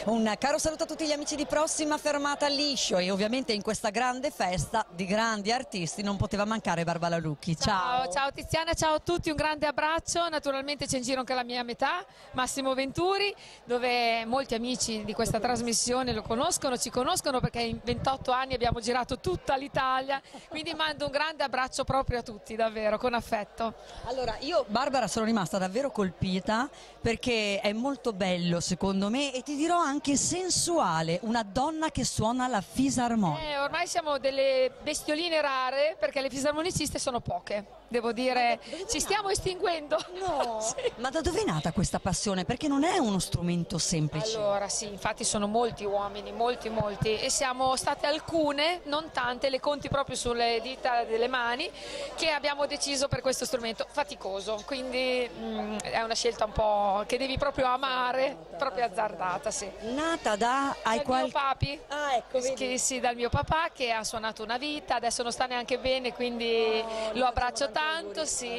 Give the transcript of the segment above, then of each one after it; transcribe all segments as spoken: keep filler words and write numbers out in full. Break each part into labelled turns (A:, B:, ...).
A: Un caro saluto a tutti gli amici di Prossima Fermata Liscio e ovviamente in questa grande festa di grandi artisti non poteva mancare Barbara Lucchi. Ciao.
B: Ciao, ciao Tiziana, ciao a tutti, un grande abbraccio. Naturalmente c'è in giro anche la mia metà, Massimo Venturi, dove molti amici di questa trasmissione lo conoscono, ci conoscono perché in ventotto anni abbiamo girato tutta l'Italia, quindi mando un grande abbraccio proprio a tutti, davvero, con affetto.
A: Allora, io Barbara sono rimasta davvero colpita perché è molto bello secondo me e ti dirò anche sensuale, una donna che suona la fisarmonica.
B: Eh, ormai siamo delle bestioline rare perché le fisarmoniciste sono poche, devo dire, ci stiamo estinguendo.
A: No,
B: sì.
A: Ma da dove è nata questa passione? Perché non è uno strumento semplice.
B: Allora sì, infatti sono molti uomini, molti molti, e siamo state alcune, non tante, le conti proprio sulle dita delle mani, che abbiamo deciso per questo strumento faticoso, quindi mh, è una scelta un po' che devi proprio amare, proprio azzardata, sì.
A: Nata da... Hai
B: Dal
A: qual...
B: mio papi,
A: Ah, ecco, vedi.
B: che, sì, dal mio papà che ha suonato una vita, adesso non sta neanche bene, quindi
A: Oh,
B: lo abbraccio tanto, sì,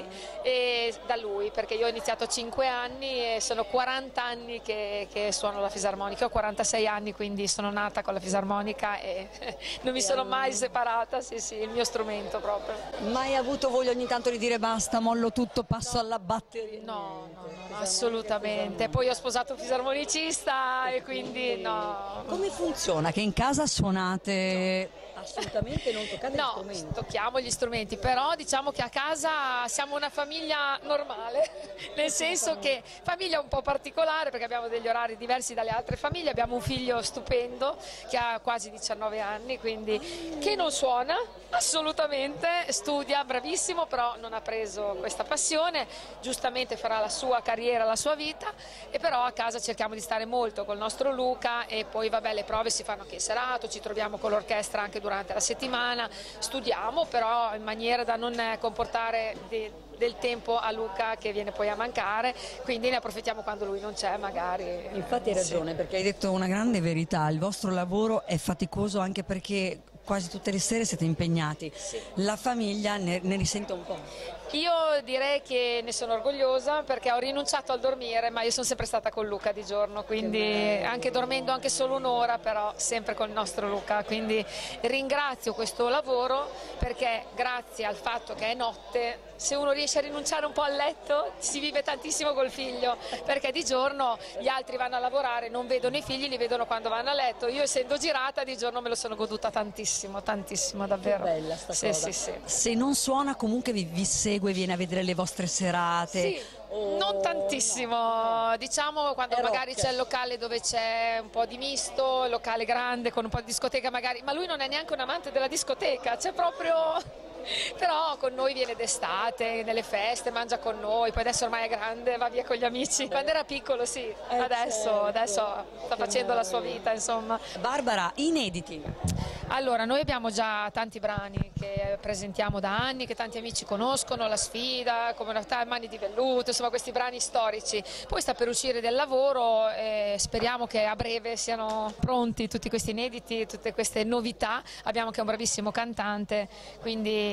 B: e da lui, perché io ho iniziato a cinque anni e sono quaranta anni che, che suono la fisarmonica, ho quarantasei anni, quindi sono nata con la fisarmonica e non mi sono mai separata, sì sì, il mio strumento proprio.
A: Mai avuto voglia ogni tanto di dire basta, mollo tutto, passo
B: No.
A: alla batteria?
B: No, no, no, no, assolutamente, poi ho sposato un fisarmonicista e quindi no.
A: Come funziona? Che in casa suonate assolutamente non toccate
B: No,
A: gli strumenti?
B: tocchiamo gli strumenti, però diciamo che a casa siamo una famiglia normale, nel senso che famiglia un po' particolare perché abbiamo degli orari diversi dalle altre famiglie, abbiamo un figlio stupendo che ha quasi diciannove anni, quindi che non suona assolutamente, studia, bravissimo, però non ha preso questa passione, giustamente farà la sua carriera, la sua vita, e però a casa cerchiamo di stare molto col nostro Luca e poi vabbè le prove si fanno anche in serata, ci troviamo con l'orchestra anche durante la settimana, studiamo però in maniera da non comportare di, del tempo a Luca che viene poi a mancare, quindi ne approfittiamo quando lui non c'è magari.
A: Infatti hai ragione,
B: sì.
A: perché hai detto una grande verità, il vostro lavoro è faticoso anche perché quasi tutte le sere siete impegnati,
B: Sì.
A: la famiglia ne, ne risente un po'.
B: Io direi che ne sono orgogliosa perché ho rinunciato al dormire, ma io sono sempre stata con Luca di giorno, quindi anche dormendo anche solo un'ora, però sempre con il nostro Luca, quindi ringrazio questo lavoro perché grazie al fatto che è notte, se uno riesce a rinunciare un po' al letto si vive tantissimo col figlio, perché di giorno gli altri vanno a lavorare, non vedono i figli, li vedono quando vanno a letto, io essendo girata di giorno me lo sono goduta tantissimo, tantissimo davvero.
A: Che bella sta
B: sì,
A: cosa.
B: sì, sì.
A: Se non suona comunque vi, vi segue, viene a vedere le vostre serate.
B: Sì,
A: Oh,
B: non tantissimo,
A: no.
B: diciamo quando
A: È
B: magari
A: rock.
B: c'è il locale dove c'è un po' di misto, il locale grande con un po' di discoteca magari, ma lui non è neanche un amante della discoteca, c'è proprio... Però con noi viene d'estate, nelle feste, mangia con noi, poi adesso ormai è grande, va via con gli amici. Quando era piccolo sì, adesso,
A: certo.
B: adesso sta facendo la sua vita, insomma.
A: Barbara, inediti.
B: Allora, noi abbiamo già tanti brani che presentiamo da anni, che tanti amici conoscono, La sfida, Come una Mani di velluto, insomma questi brani storici. Poi sta per uscire del lavoro e speriamo che a breve siano pronti tutti questi inediti, tutte queste novità. Abbiamo anche un bravissimo cantante, quindi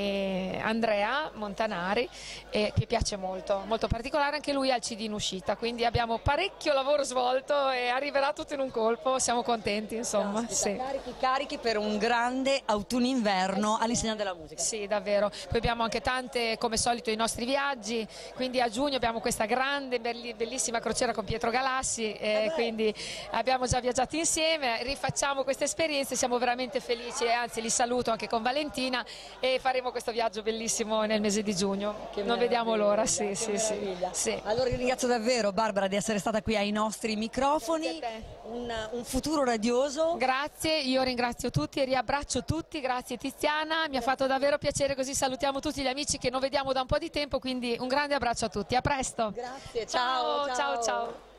B: Andrea Montanari, eh, che piace molto, molto particolare, anche lui ha il C D in uscita, quindi abbiamo parecchio lavoro svolto e arriverà tutto in un colpo, siamo contenti insomma.
A: Caspita,
B: Sì.
A: Carichi, carichi per un grande autunno-inverno all'insegna della musica.
B: Sì, davvero. Poi abbiamo anche tante, come solito, i nostri viaggi, quindi a giugno abbiamo questa grande, bellissima crociera con Pietro Galassi, eh, quindi abbiamo già viaggiato insieme, rifacciamo queste esperienze, siamo veramente felici e anzi li saluto anche con Valentina e faremo questo viaggio bellissimo nel mese di giugno.
A: Che
B: non vediamo l'ora,
A: meraviglia,
B: sì,
A: che
B: sì, sì,
A: meraviglia.
B: sì.
A: Allora io ringrazio davvero Barbara di essere stata qui ai nostri microfoni,
B: Grazie a te.
A: un, un futuro radioso.
B: Grazie, io ringrazio tutti e riabbraccio tutti, grazie Tiziana, mi ha fatto davvero piacere, così salutiamo tutti gli amici che non vediamo da un po' di tempo, quindi un grande abbraccio a tutti, a presto.
A: Grazie,
B: ciao,
A: ciao.
B: ciao. ciao.